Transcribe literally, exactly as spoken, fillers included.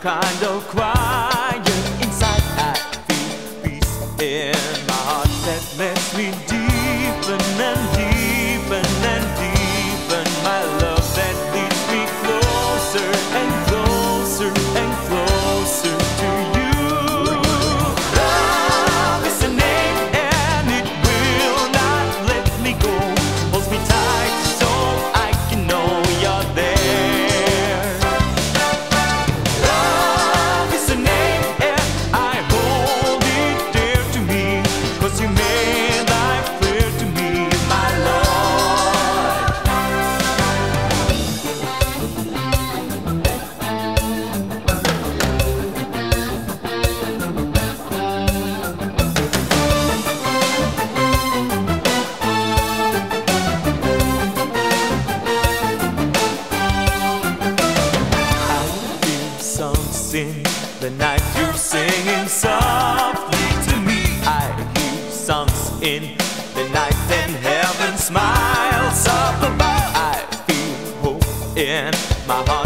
kind of quiet inside. I feel peace in my heart that lets me deepen and deepen and deepen my love that leads me closer and closer and closer to you. Love is a name and it will not let me go. Holds me tight so I can know you're there. Love is a name and I hold it dear to me, 'cause you made life clear to me, my Lord. I hear songs in the night, you're singing softly to me. I hear songs in the night and heaven smiles up above. I feel hope in my heart